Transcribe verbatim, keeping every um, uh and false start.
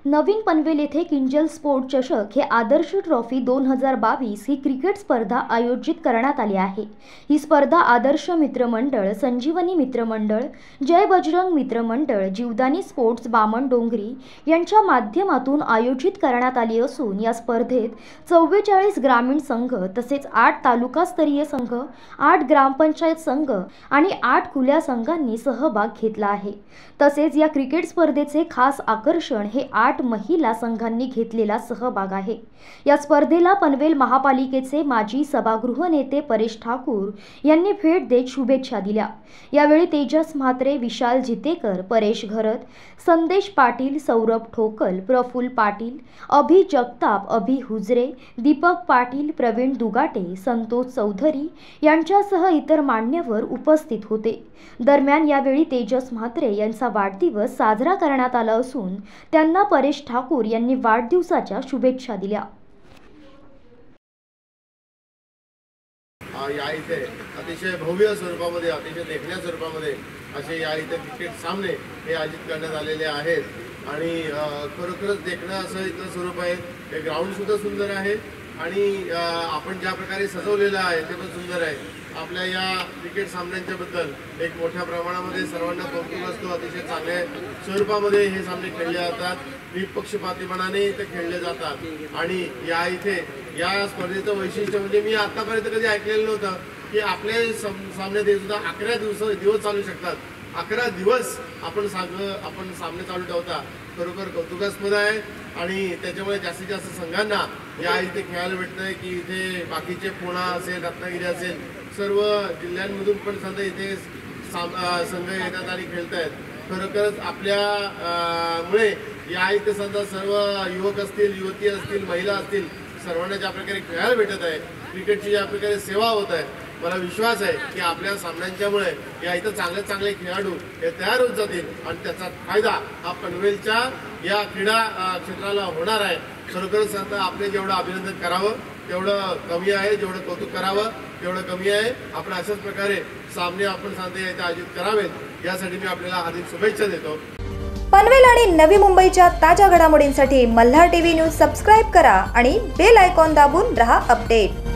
नवीन पनवेल येथे किंजल स्पोर्ट चषक हे आदर्श ट्रॉफी दोन हजार बावीस ही क्रिकेट स्पर्धा आयोजित करण्यात आली आहे। ही स्पर्धा आदर्श मित्रमंडळ, संजीवनी मित्रमंडळ, जय बजरंग मित्रमंडळ, जीवदानी स्पोर्ट्स बामण डोंगरी यांच्या माध्यमातून आयोजित करण्यात आली असून या स्पर्धेत चव्वेचाळीस ग्रामीण संघ तसेच आठ तालुकास्तरीय संघ, आठ ग्रामपंचायत संघ आणि आठ खुल्या संघांनी सहभाग घेतला आहे। तसेच या क्रिकेट स्पर्धेचे खास आकर्षण हे आठ महिला संघांनी घेतलेला सहभाग आहे। या स्पर्धेला पनवेल महापालिकेचे माजी सभागृह नेते परेश ठाकूर यांनी भेट देत शुभेच्छा दिल्या। यावेळी तेजस म्हात्रे, विशाल जितेकर, परेश घरत, संदेश पाटील, सौरभ ठोकल, प्रफुल्ल पाटील, अभि जगताप, अभि हुजरे, दीपक पाटील, प्रवीण दुगाटे, संतोष चौधरी यांच्यासह इतर मान्यवर उपस्थित होते। दरम्यान यावेळी तेजस म्हात्रे यांचा वाढदिवस साजरा करण्यात आला असून त्यांना परेश ठाकूर यांनी वाढदिवसाच्या शुभेच्छा दिल्या। या इथे अतिशय भव्य स्वरूपामध्ये, अतिशय देखण्या स्वरूपामध्ये असे या इथे क्रिकेट सामने हे आयोजित करण्यात आलेले आहेत आणि खरोखरच देखणं असं इथलं स्वरूप आहे। हे ग्राउंड सुद्धा सुंदर आहे आणि आपण ज्या प्रकारे सजवलेलं आहे ते पण सुंदर आहे। आपल्या या क्रिकेट सामन्यांच्या बद्दल एक मोठ्या प्रमाणामध्ये सर्वांना कौतुक असतो। अतिशय चांगल्या स्वरूपामध्ये हे सामने खेळले जातात, निपक्षपातीपणाने ते खेळले जातात आणि या इथे या स्पर्धेचं वैशिष्ट्य म्हणजे मी आतापर्यंत कधी ऐकलेलं नव्हतं की आपले सामने ते सुद्धा अकरा दिवस दिवस चालू शकतात। अकरा दिवस आपण साग आपण सामने चालू ठेवता, खरोखर कौतुकास्पद आहे आणि त्याच्यामुळे जास्तीत जास्त संघांना या इथे खेळायला भेटतंय की इथे बाकीचे पुणा असेल, रत्नागिरी असेल, सर्व जिल्ह्यांमधून पण सध्या इथे संघ येतात आणि खेळत आहेत। खरोखरच आपल्या मुळे या इथे सध्या सर्व युवक असतील, युवती असतील, महिला असतील, सर्वांना ज्या प्रकारे खेळायला भेटत आहे, क्रिकेटची ज्या प्रकारे सेवा होत आहे, मला विश्वास आहे की आपल्या सामन्यांच्यामुळे या इथं चांगले चांगले खेळाडू हे तयार होत जातील आणि त्याचा फायदा हा पनवेलच्या या क्रीडा क्षेत्राला होणार आहे। खरोखरच आता आपले जेवढं अभिनंदन करावं तेवढं कमी आहे, जेवढं कौतुक करावं तेवढं कमी आहे। आपण अशाच प्रकारे सामने आपण सामने इथे आयोजित करावेत यासाठी मी आपल्याला हार्दिक शुभेच्छा देतो। पनवेल आणि नवी मुंबईच्या ताज्या घडामोडींसाठी मल्हार टीव्ही न्यूज सबस्क्राइब करा आणि बेल आयकॉन दाबून रहा अपडेट।